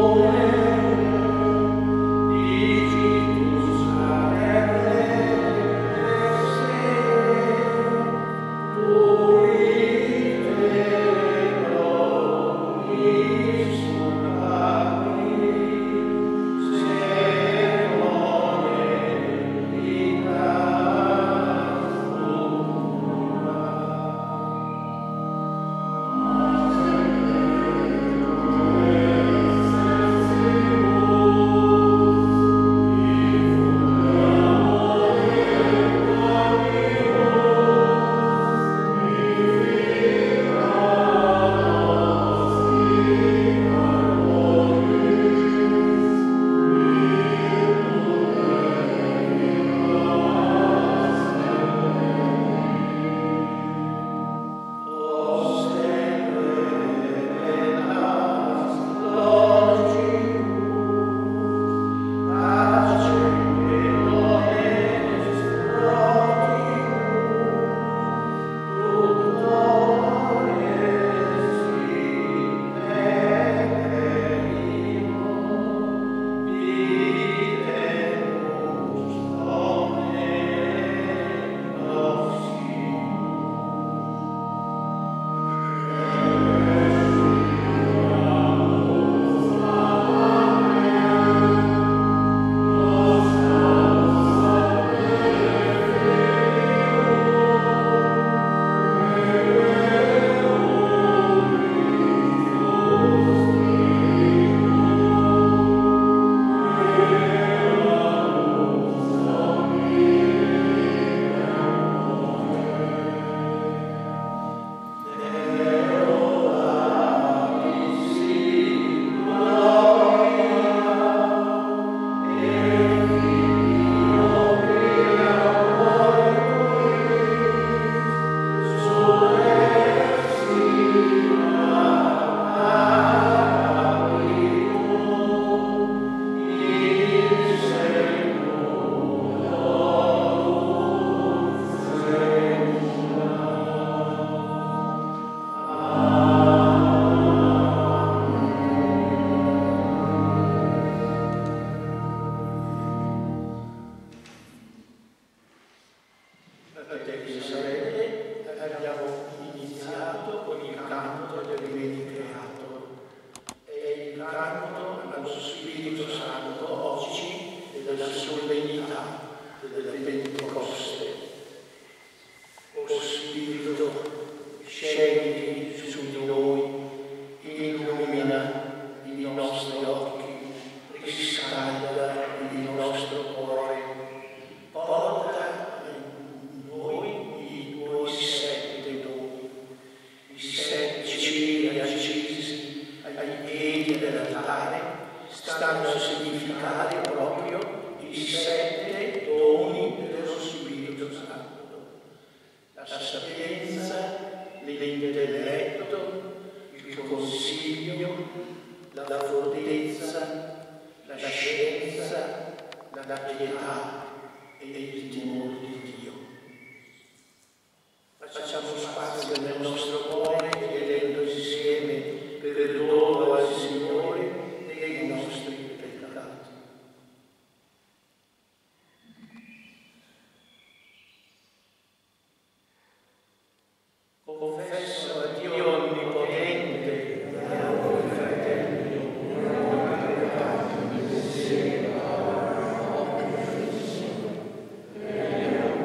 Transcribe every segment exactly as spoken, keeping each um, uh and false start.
Amen.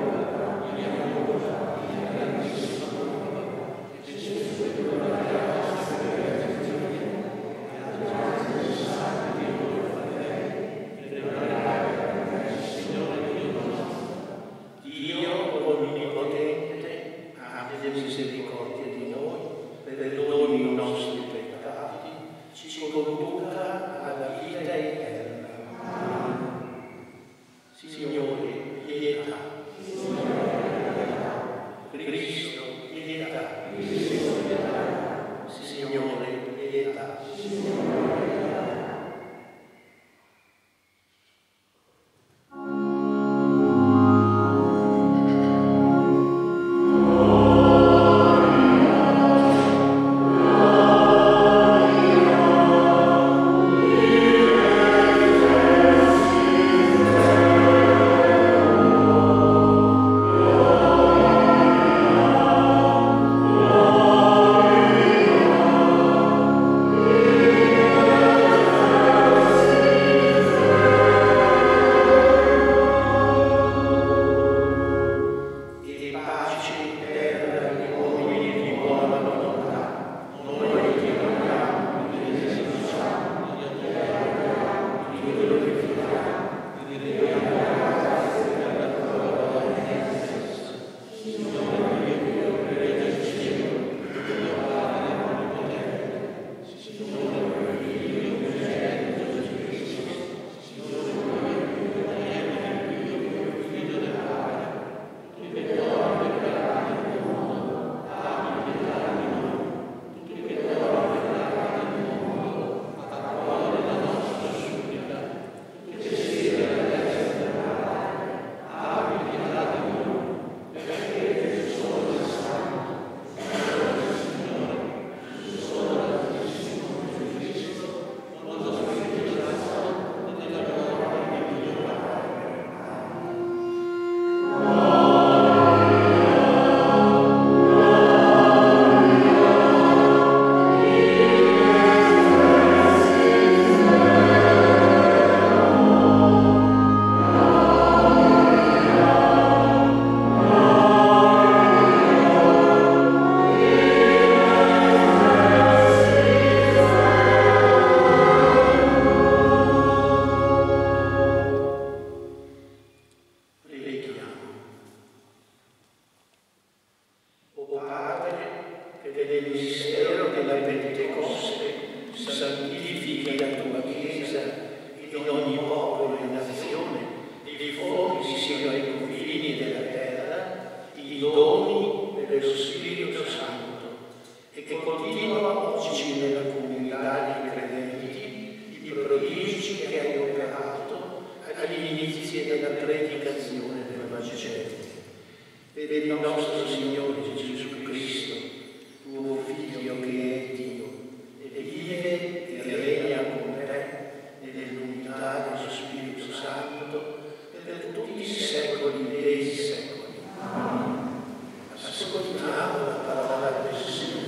in ogni popolo e nazione, diffondi sino ai confini della terra, i doni dello Spirito Santo, e che continua oggi nella comunità dei credenti i prodigi che hai operato agli inizi della predicazione del Vangelo. Per il nostro Signore Gesù Cristo, tuo Figlio che è Dio, e vive e regna con te nell'unità dello Spirito Santo per tutti i secoli dei secoli. Amen. Ascoltiamo la parola del Signore.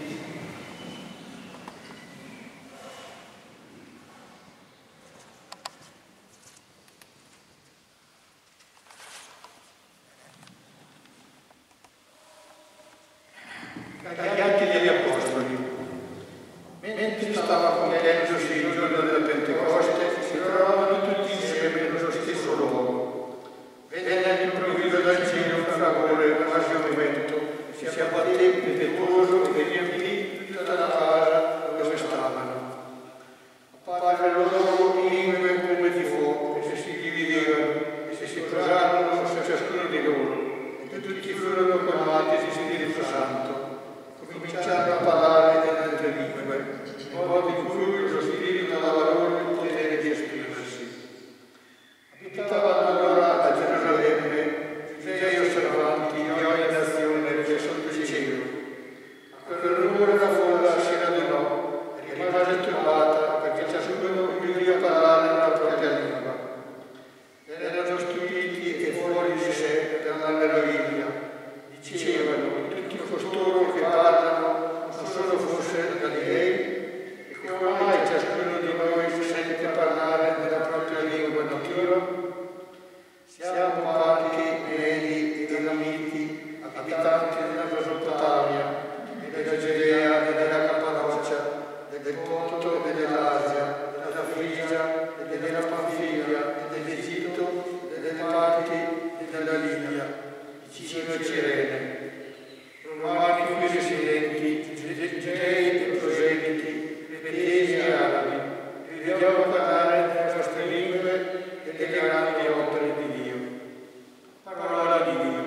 Dagli Atti degli Apostoli. Mentre stava compiondosi il giorno della Pentecoste, si trovavano tutti insieme nello stesso luogo. Venne all'improvviso dal cielo un fragore quasi un vento, si abbatté impetuoso e riempì tutta la casa dove stavano. Apparvero loro lingue come di fuoco, e si dividevano, e si posarono su ciascuno di loro, e tutti furono colmati di Spirito Santo. Cominciarono a parlare in altre lingue, in modo in cui lo Spirito dava loro il potere di esprimersi. Abitavano allora a Gerusalemme giudei osservanti di ogni nazione che è sotto il cielo. A quel rumore la folla si radunò e rimase turbata perché ciascuno udiva parlare nella propria lingua. Erano stupiti e fuori di sé per la meraviglia. Dicevano, tutti costoro che parlano non solo fosse Galilei, e come mai ciascuno di noi si sente parlare nella propria lingua nativa? Siamo parti, medi ed elamiti, abitanti della Mesopotamia, della Giudea e della Cappadocia, del Ponto e dell'Asia, della Frigia e della Panfilia, e dell'Egitto e delle parti della Libia, vicino a Cirene. Romani qui residenti, giudei e proseliti, cretesi e arabi, vediamo parlare nelle nostre lingue e delle grandi opere di Dio. Parola di Dio.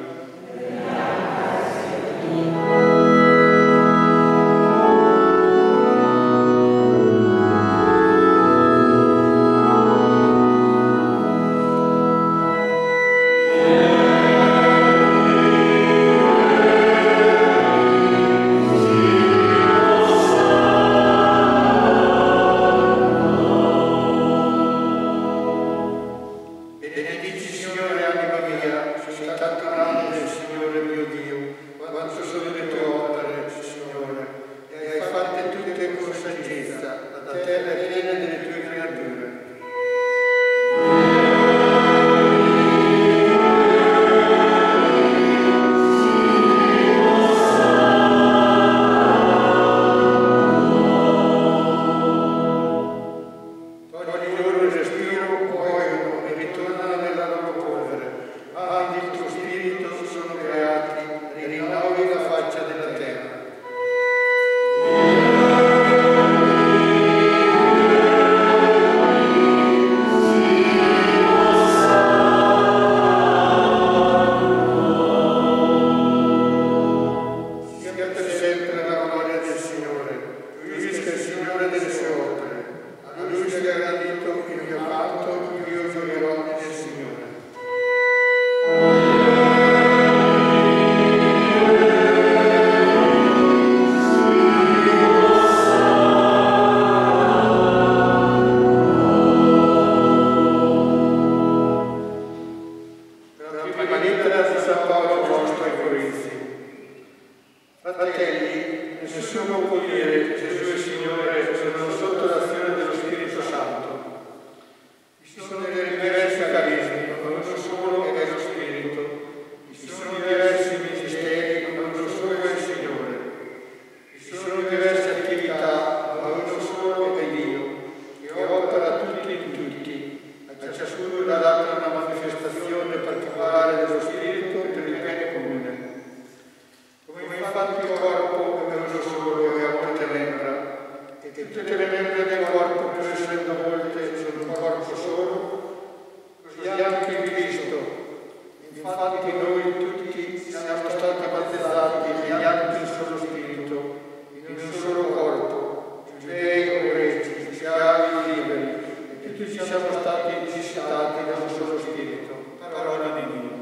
tutti siamo stati visitati da un solo Spirito. Parola di Dio.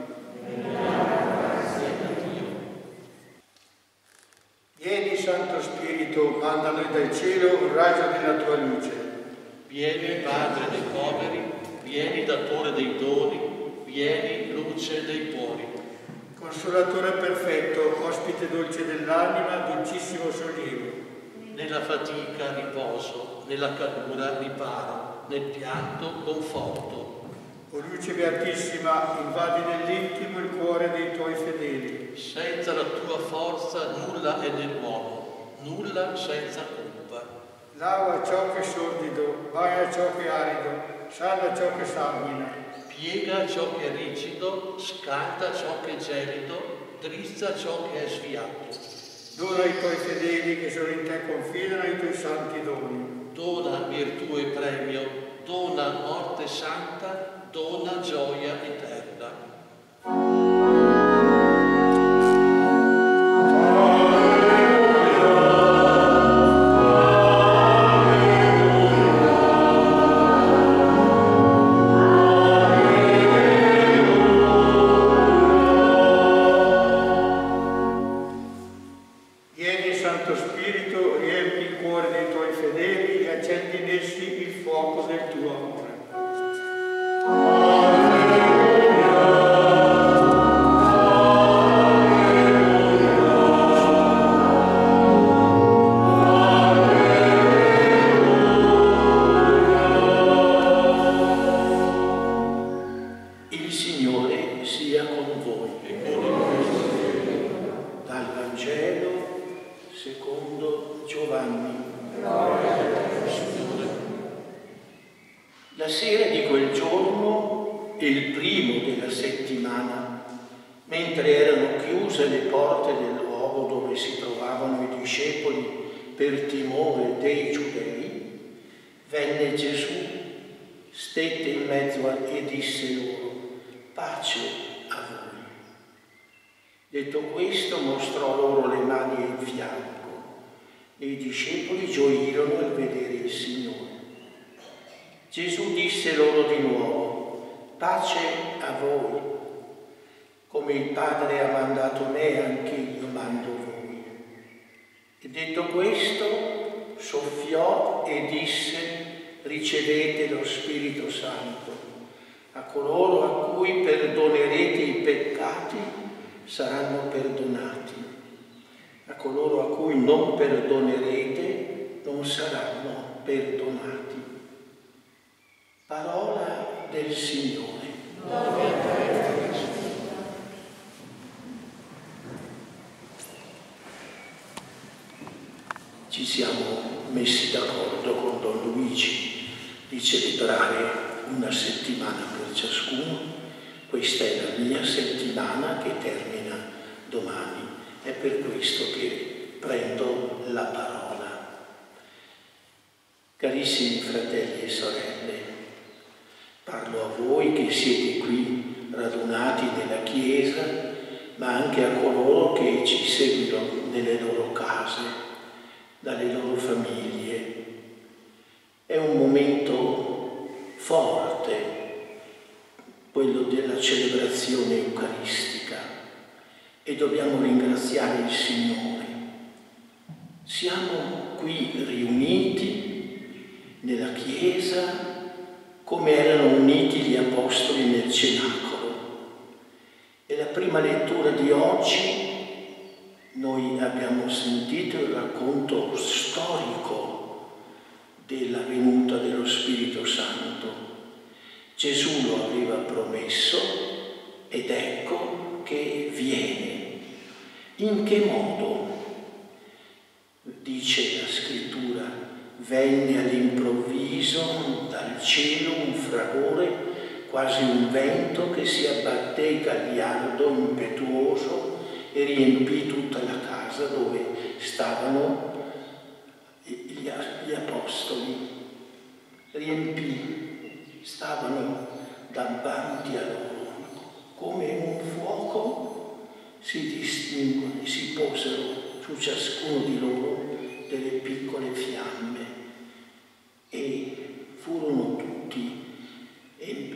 Vieni, Santo Spirito, manda noi dal cielo un raggio della tua luce. Vieni, Padre dei poveri, vieni, datore dei doni, vieni, luce dei cuori. Consolatore perfetto, ospite dolce dell'anima, dolcissimo sollievo. Nella fatica riposo, nella calura riparo, nel pianto conforto. O luce beatissima, invadi nell'intimo il cuore dei tuoi fedeli. Senza la tua forza nulla è nell'uomo, nulla senza colpa. Lava ciò che è sordido, bagna ciò che è arido, sana ciò che sanguina. Piega ciò che è rigido, scalda ciò che è gelido, drizza ciò che è sviato. Dona ai tuoi fedeli che solo in te confidano i tuoi santi doni. Dona virtù e premio, dona morte santa, dona gioia eterna. La sera di quel giorno, il primo della settimana, mentre erano chiuse le porte del luogo dove si trovavano i discepoli per timore dei giudei, venne Gesù, stette in mezzo a, e disse loro: pace a voi. Detto questo, mostrò loro le mani e il fianco, e i discepoli gioirono al vedere il Signore. Gesù disse loro di nuovo: pace a voi. Come il Padre ha mandato me, anche io mando voi. E detto questo, soffiò e disse: ricevete lo Spirito Santo. A coloro a cui perdonerete i peccati saranno perdonati. A coloro a cui non perdonerete non saranno perdonati. Parola del Signore. Ci siamo messi d'accordo con Don Luigi di celebrare una settimana per ciascuno. Questa è la mia settimana che termina domani. È per questo che prendo la parola. Carissimi fratelli e sorelle, parlo a voi che siete qui radunati nella Chiesa, ma anche a coloro che ci seguono nelle loro case, dalle loro famiglie. È un momento forte, quello della celebrazione eucaristica, e dobbiamo ringraziare il Signore. Siamo qui riuniti nella Chiesa come erano uniti gli Apostoli nel Cenacolo. E la prima lettura di oggi noi abbiamo sentito il racconto storico della venuta dello Spirito Santo. Gesù lo aveva promesso ed ecco che viene. In che modo? Dice la Scrittura: venne all'improvviso dal cielo un fragore, quasi un vento che si abbatté gagliardo, impetuoso, e riempì tutta la casa dove stavano gli, gli apostoli. Riempì, stavano davanti a loro, come un fuoco si distinguono, si posero su ciascuno di loro delle piccole fiamme, e furono tutti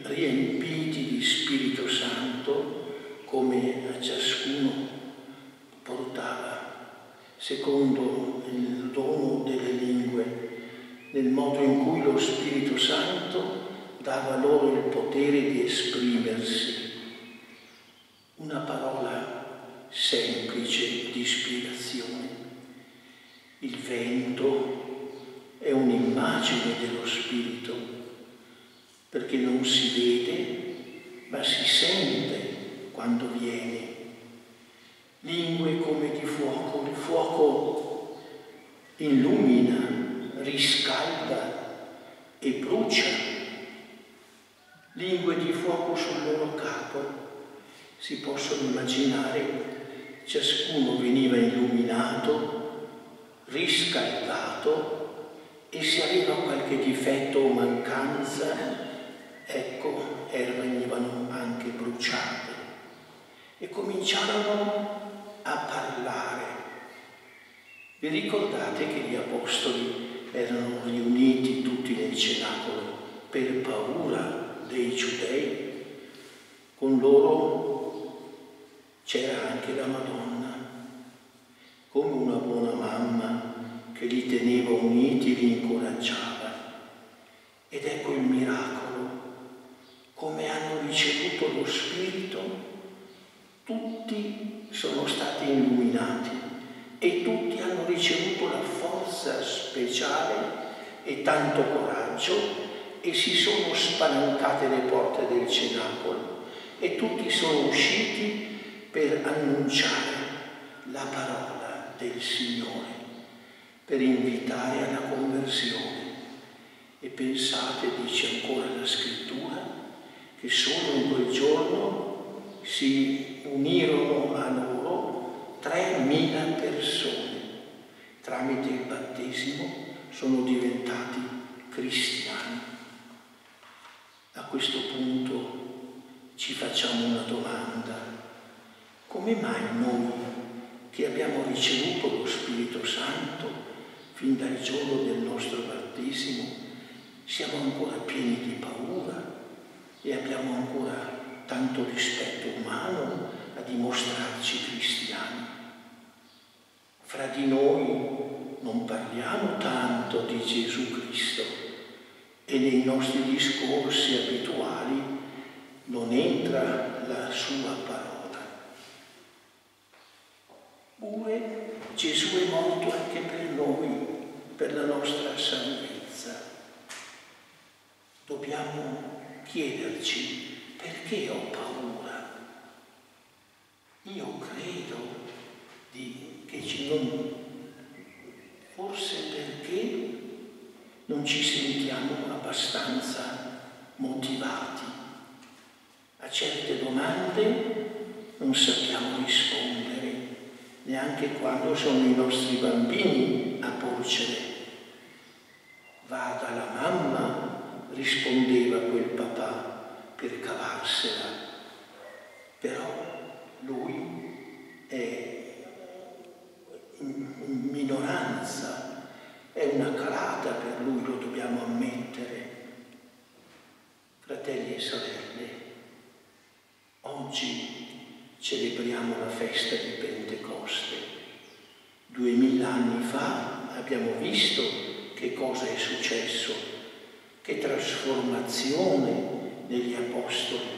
riempiti di Spirito Santo, come a ciascuno portava, secondo il dono delle lingue, nel modo in cui lo Spirito Santo dava loro il potere di esprimersi. Una parola semplice di spiegazione. Il vento è un'immagine dello Spirito, perché non si vede, ma si sente quando viene. Lingue come di fuoco, il fuoco illumina, riscalda e brucia. Lingue di fuoco sul loro capo. Si possono immaginare, ciascuno veniva illuminato, riscaldato, e se aveva qualche difetto o mancanza, ecco, venivano anche bruciate. E cominciarono a parlare. Vi ricordate che gli apostoli erano riuniti tutti nel cenacolo per paura dei giudei? Con loro c'era anche la Madonna, come una buona mamma che li teneva uniti e li incoraggiava. Ed ecco il miracolo, come hanno ricevuto lo Spirito, tutti sono stati illuminati e tutti hanno ricevuto la forza speciale e tanto coraggio e si sono spalancate le porte del cenacolo e tutti sono usciti per annunciare la parola del Signore, per invitare alla conversione. E pensate, dice ancora la Scrittura, che solo in quel giorno si unirono a loro tremila persone. Tramite il battesimo sono diventati cristiani. A questo punto ci facciamo una domanda. Come mai noi, che abbiamo ricevuto lo Spirito Santo fin dal giorno del nostro battesimo, siamo ancora pieni di paura e abbiamo ancora tanto rispetto umano a dimostrarci cristiani? Fra di noi non parliamo tanto di Gesù Cristo e nei nostri discorsi abituali non entra la sua parola. Pure Gesù è morto anche per noi, per la nostra salvezza. Dobbiamo chiederci: perché ho paura? Io credo di, che ci non, forse perché non ci sentiamo abbastanza motivati. A certe domande non sappiamo rispondere, neanche quando sono i nostri bambini a porcele. Va dalla mamma, rispondeva quel papà per cavarsela, però lui è in minoranza, è una calata per lui, lo dobbiamo ammettere. Fratelli e sorelle, oggi celebriamo la festa di Pentecoste. Duemila anni fa abbiamo visto che cosa è successo, che trasformazione negli apostoli.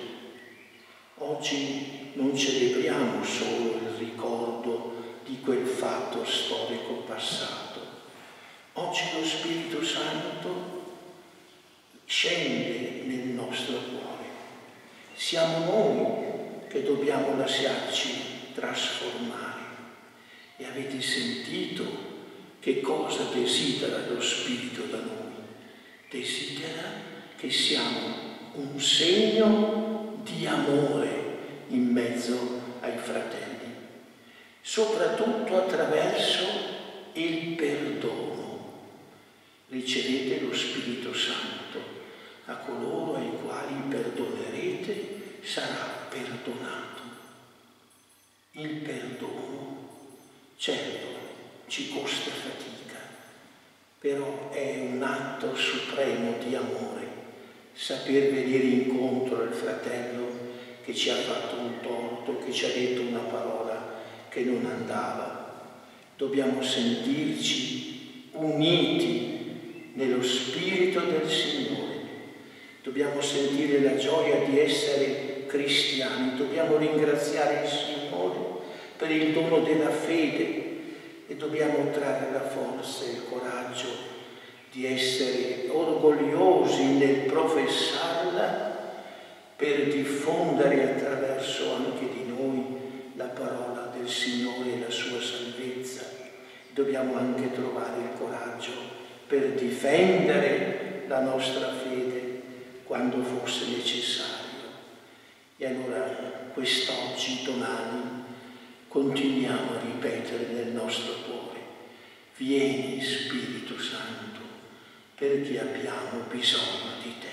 Oggi non celebriamo solo il ricordo di quel fatto storico passato. Oggi lo Spirito Santo scende nel nostro cuore. Siamo noi che dobbiamo lasciarci trasformare. E avete sentito che cosa desidera lo Spirito da noi? Desidera che siamo un segno di amore in mezzo ai fratelli, soprattutto attraverso il perdono. Ricevete lo Spirito Santo, a coloro ai quali perdonerete sarà perdonato. Il perdono, certo, ci costa fatica, però è un atto supremo di amore. saper venire incontro al fratello che ci ha fatto un torto, che ci ha detto una parola che non andava. Dobbiamo sentirci uniti nello spirito del Signore. Dobbiamo sentire la gioia di essere cristiani. Dobbiamo ringraziare il Signore per il dono della fede e dobbiamo trarre la forza e il coraggio di essere orgogliosi nel professarla per diffondere attraverso anche di noi la parola del Signore e la sua salvezza. Dobbiamo anche trovare il coraggio per difendere la nostra fede quando fosse necessario. E allora quest'oggi, domani, continuiamo a ripetere nel nostro cuore: vieni Spirito Santo, perché abbiamo bisogno di te.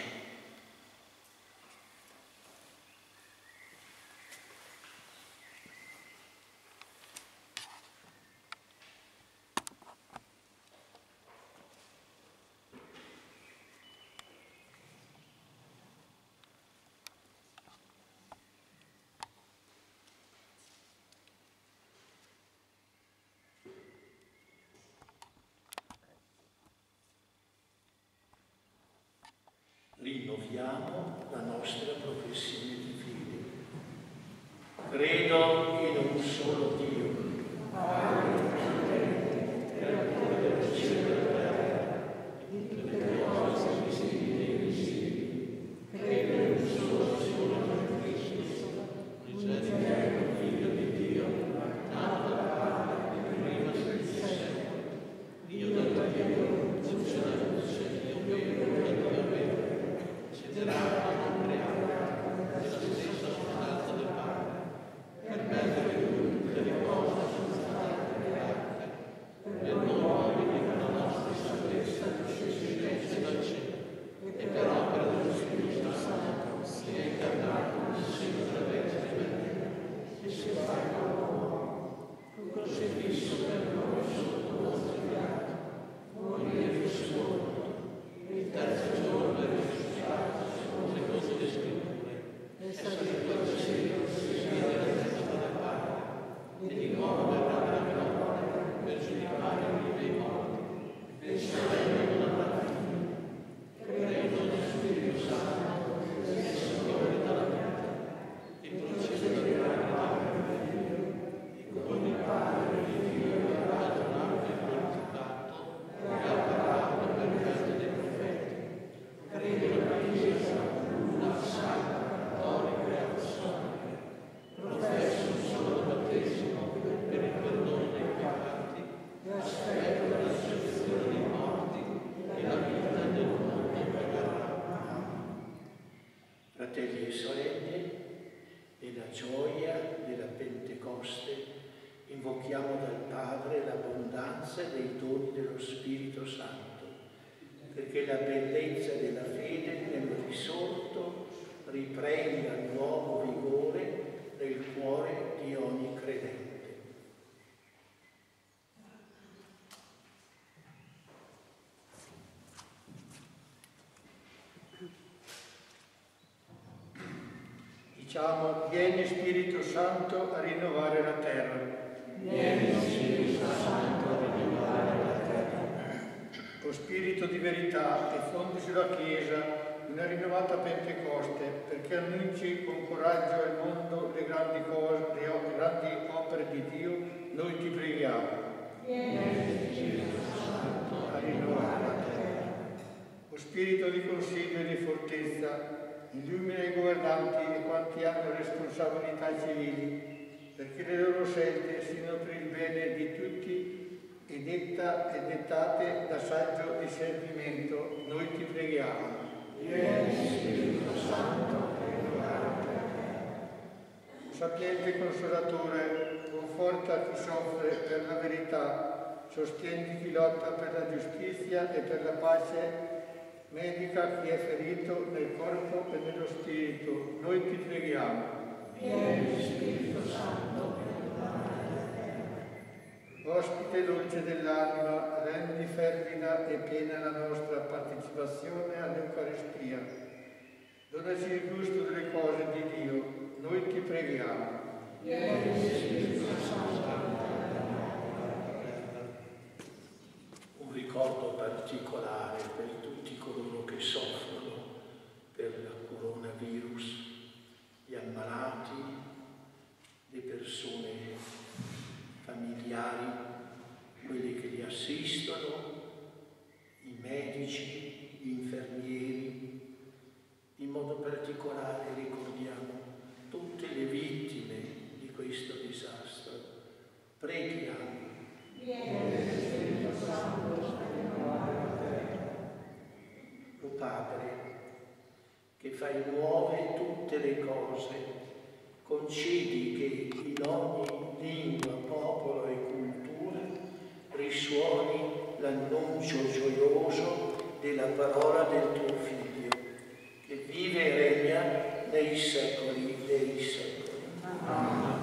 Rinnoviamo la nostra professione di fede. Credo in un solo Dio, Padre, creatore del cielo e della terra, di tutte le cose visibili e invisibili. Credo in un solo Signore Cristo, unigenito Figlio di Dio, nato da Padre, prima del secolo, Dio del Dio, funzionario del cielo, Dio vero, Dio vero. Considerato non creato, della stessa sostanza del Padre, per mezzo di lui tutte le cose sono state create, per noi uomini con la nostra salvezza discese dal cielo, e per opera dello Spirito Santo si è incarnato nel seno della Vergine Maria, e si è fatto uomo, fu crocifisso per noi sotto Ponzio Pilato, morì e fu sepolto, il terzo giorno è risuscitato secondo le scritture, è salito al cielo, si siede alla destra del Padre, e di nuovo verrà dalla gloria per giudicare i vivi e i morti, e il suo regno non avrà fine. Credo nel Spirito Santo, che è il Signore della vita, che procede dalla grazia di Dio, e con il Padre e il Figlio che ha adorato e glorificato, e ha parlato per mezzo dei profeti. Credo nella Chiesa, una santa, cattolica e apostolica. Professo un solo battesimo per il perdono dei peccati, e aspetto la risurrezione dei morti e la vita del mondo verrà. Fratelli e sorelle, nella gioia della Pentecoste invochiamo dal Padre l'abbondanza dei doni dello Spirito Santo, perché la bellezza della fede nel risorto riprenda nuovo vigore nel cuore di ogni credente. Diciamo: vieni Spirito Santo a rinnovare la terra. Vieni Spirito Santo a rinnovare la terra. O Spirito di verità, diffondi sulla Chiesa una rinnovata Pentecoste, perché annunci con coraggio al mondo le grandi cose, le grandi opere di Dio, noi ti preghiamo. Vieni Spirito Santo a rinnovare la terra. O Spirito di consiglio e di fortezza, illumina i governanti e quanti hanno responsabilità civili, perché le loro scelte siano per il bene di tutti e, detta, e dettate da saggio discernimento, noi ti preghiamo. Vieni Spirito Santo a rinnovare la terra. Sapiente Consolatore, conforta chi soffre per la verità, sostieni chi lotta per la giustizia e per la pace, medica chi è ferito nel corpo e nello spirito, noi ti preghiamo. Vieni Spirito Santo a rinnovare la terra. Ospite dolce dell'anima, rendi fervida e piena la nostra partecipazione all'Eucaristia Donaci il gusto delle cose di Dio, noi ti preghiamo. Un ricordo particolare per tutti coloro che soffrono per il coronavirus, gli ammalati, le persone familiari, quelli che li assistono, i medici, gli infermieri. In modo particolare ricordiamo tutte le vittime di questo disastro. Preghiamo. O Padre, che fai nuove tutte le cose, concedi che in ogni lingua, popolo e cultura risuoni l'annuncio gioioso della parola del tuo Figlio, che vive e regna nei secoli dei secoli. Amen.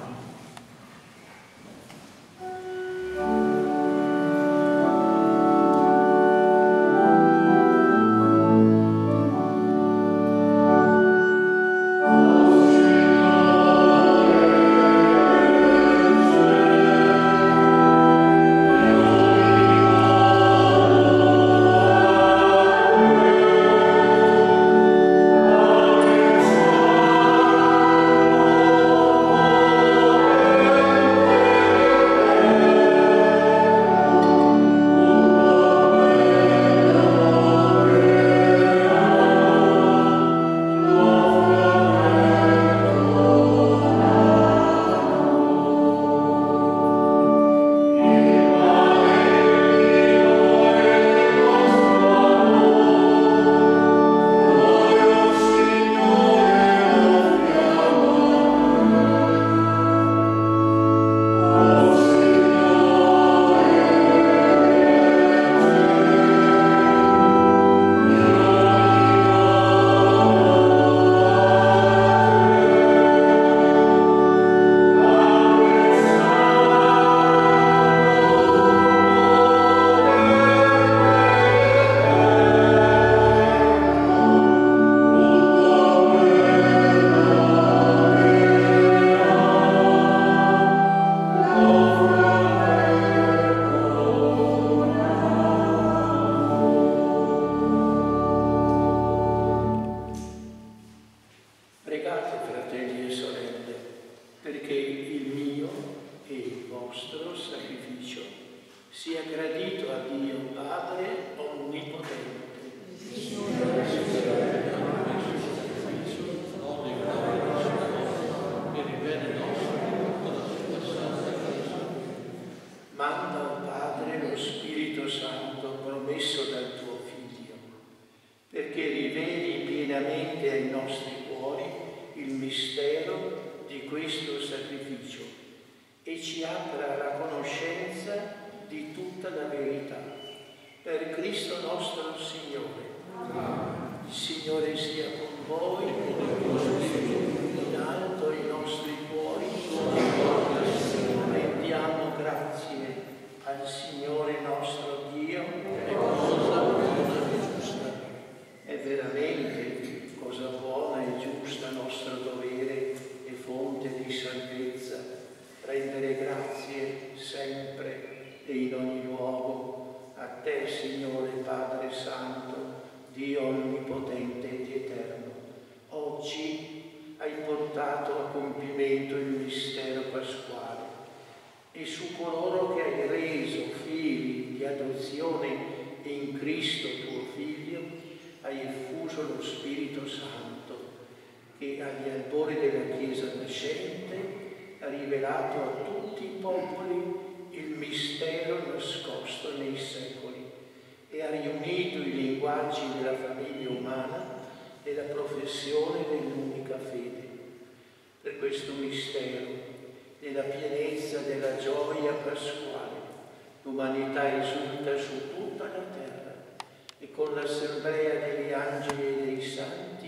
L'umanità esulta su tutta la terra e con l'assemblea degli angeli e dei santi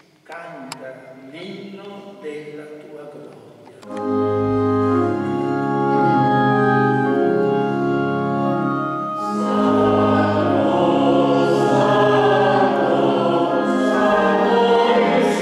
canta l'inno della tua gloria. Santo, Santo, Santo,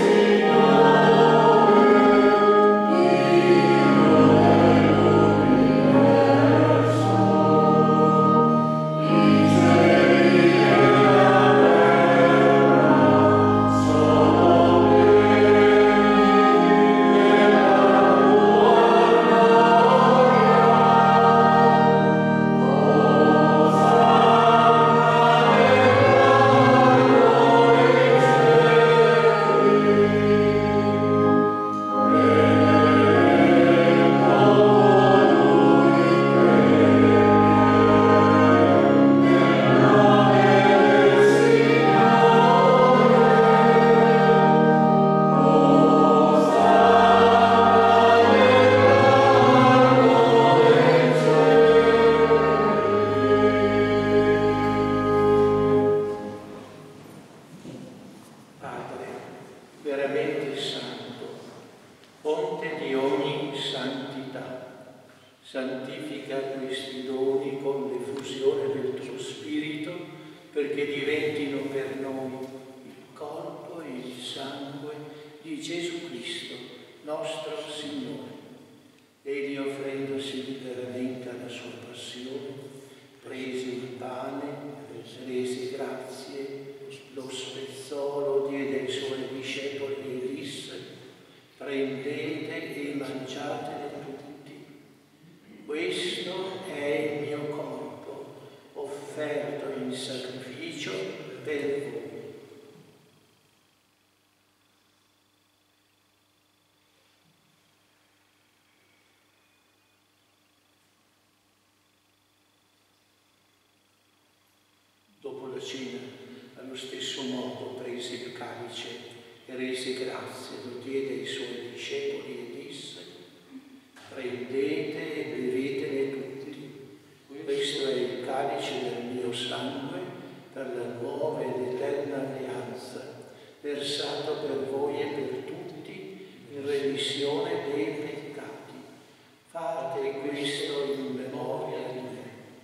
veramente santo, fonte di ogni santità. Santifica questi doni con l'effusione del tuo Spirito, perché diventino per noi il corpo e il sangue di Gesù Cristo, nostro Signore. Egli, offrendosi liberamente alla sua passione, prese il pane, rese grazie, lo spezzò, lo diede ai suoi discepoli e disse: prendete e mangiatene tutti. Questo è il mio corpo, offerto in sacrificio per voi. Dopo la cena, allo stesso modo, prese il calice e rese grazie, lo diede ai suoi discepoli e disse: prendete e bevetene tutti. Questo è il calice del mio sangue per la nuova ed eterna alleanza, versato per voi e per tutti in remissione dei peccati. Fate questo in memoria di me.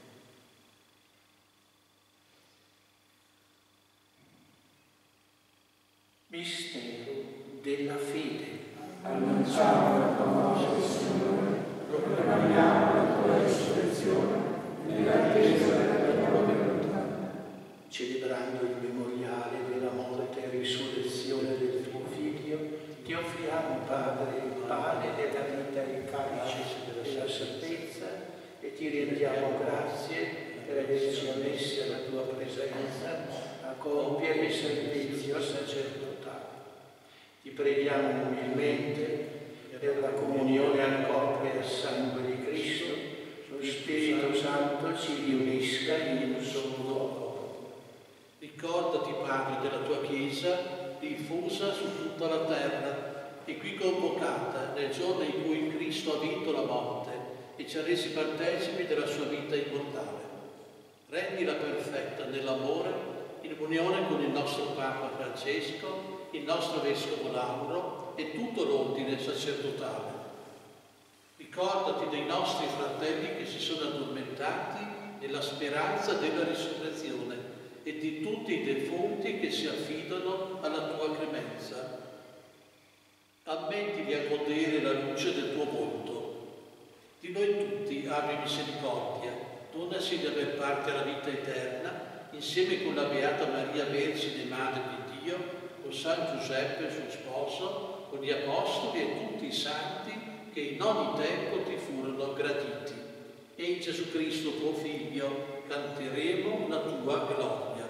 Mistero della fede. Annunciamo la tua morte, Signore, proclamiamo la tua risurrezione nell'attesa della tua venuta. Celebrando il memoriale della morte e risurrezione del tuo Figlio, ti offriamo, Padre, il pane della vita e il calice della salvezza e ti rendiamo grazie per averci ammessi alla tua presenza a compiere il servizio sacerdotale. Ti preghiamo umilmente per la comunione al corpo e al sangue di Cristo, lo Spirito Santo ci riunisca in un solo corpo. Ricordati, Padre, della tua Chiesa diffusa su tutta la terra e qui convocata nel giorno in cui Cristo ha vinto la morte e ci ha resi partecipi della sua vita immortale. Rendila perfetta nell'amore, in unione con il nostro Papa Francesco, il nostro Vescovo Lauro e tutto l'ordine sacerdotale. Ricordati dei nostri fratelli che si sono addormentati nella speranza della risurrezione e di tutti i defunti che si affidano alla tua clemenza. Ammettili a godere la luce del tuo volto. Di noi tutti abbi misericordia, donaci di aver parte alla vita eterna, insieme con la Beata Maria Vergine, Madre di Dio, con San Giuseppe, suo sposo, con gli Apostoli e tutti i santi che in ogni tempo ti furono graditi. E in Gesù Cristo, tuo Figlio, canteremo la tua gloria.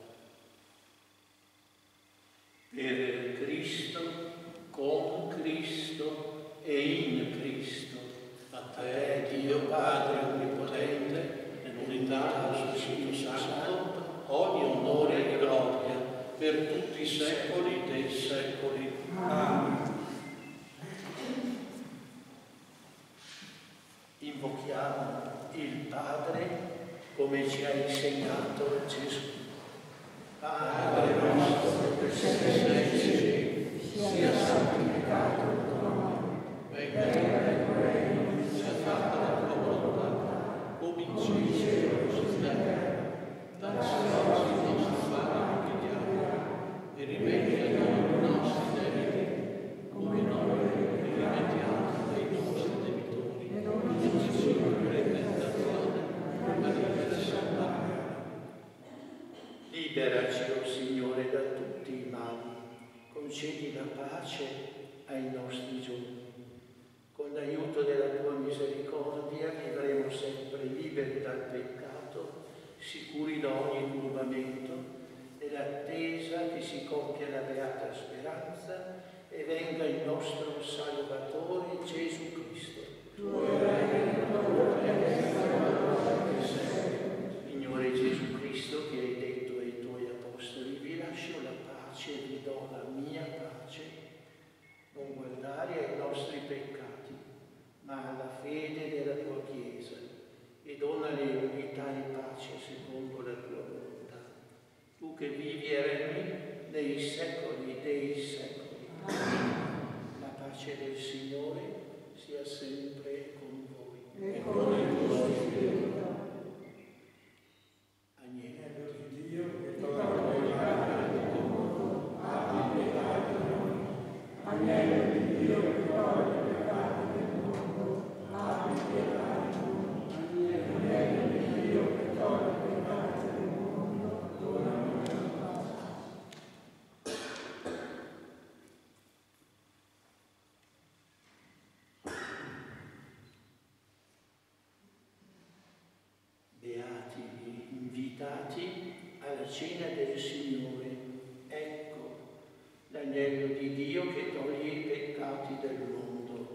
Per Cristo, con Cristo e in Cristo, A te, Dio Padre Onnipotente, nell'unità dello Spirito Santo, ogni onore e gloria per tutti i secoli dei secoli. Amen. Invochiamo il Padre come ci ha insegnato Gesù. Padre nostro che sei nei cieli, sia santificato il tuo nome. Venga il tuo regno, sia fatta la tua volontà, come in cielo così sulla terra. Dacci oggi il nostro pane quotidiano e rimetti a noi i nostri debiti, come noi rimettiamo ai nostri debitori. E non ci indurre in tentazione, ma liberaci dal male. Liberaci, o Signore, da tutti i mali, concedi la pace ai nostri giorni. Con l'aiuto della tua misericordia vivremo sempre liberi dal peccato, sicuri da ogni turbamento, nell'attesa che si compia la beata speranza e venga il nostro Salvatore Gesù Cristo. Signore Gesù Cristo, che hai detto ai tuoi apostoli: vi lascio la pace, vi do la mia pace, non guardare ai nostri peccati, ma alla fede della tua Chiesa, e donale unità e pace secondo la tua volontà. Tu che vivi e regni nei secoli dei secoli. Vangelo di Dio che toglie i peccati del mondo.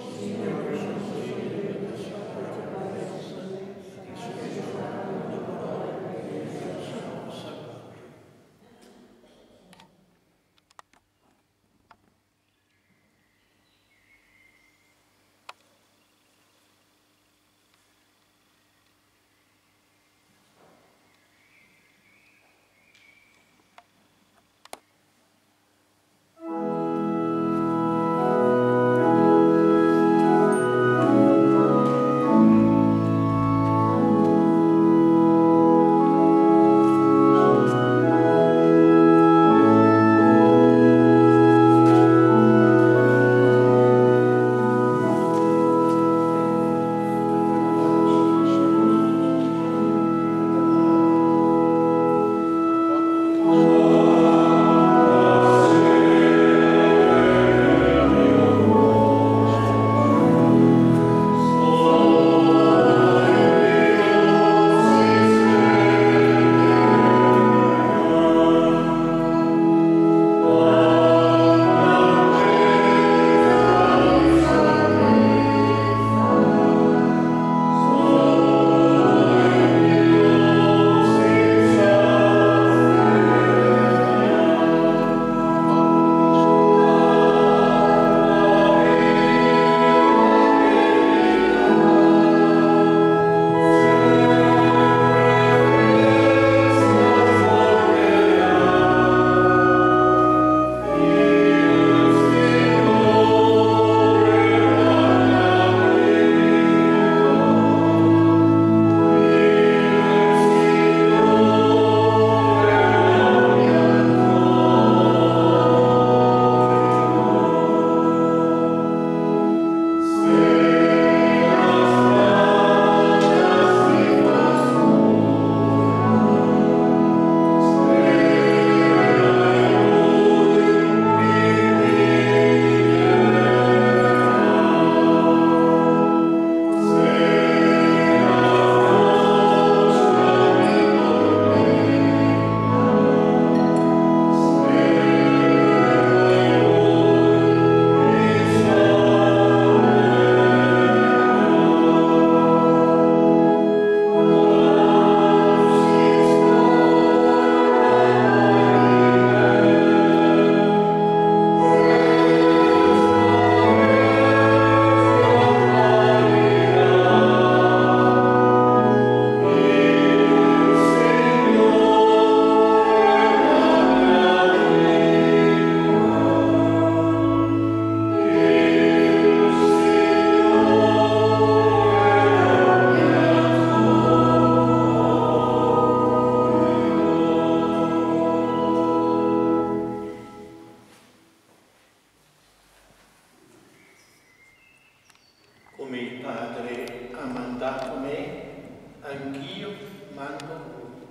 Come il Padre ha mandato me, anch'io mando voi.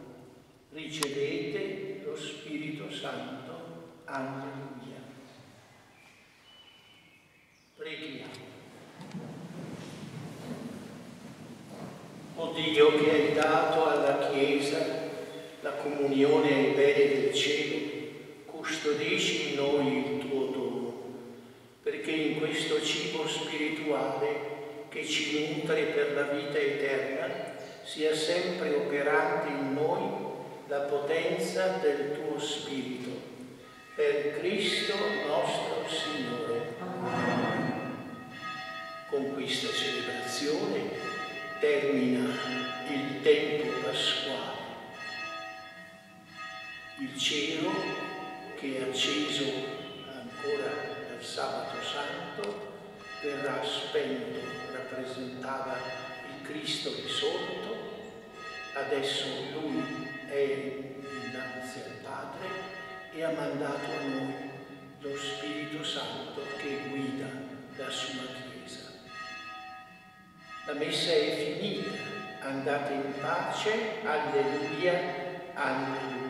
Ricevete lo Spirito Santo. Alleluia. Preghiamo. O Dio, che hai dato alla Chiesa la comunione ai beni del cielo, custodisci in noi il tuo dono, perché in questo cibo spirituale che ci nutre per la vita eterna sia sempre operante in noi la potenza del tuo Spirito. Per Cristo nostro Signore. Con questa celebrazione termina il tempo pasquale. Il cielo, che è acceso ancora dal sabato santo, verrà spento, rappresentava il Cristo risorto. Adesso Lui è dinanzi al Padre e ha mandato a noi lo Spirito Santo che guida la sua Chiesa. La messa è finita, andate in pace, alleluia, alleluia.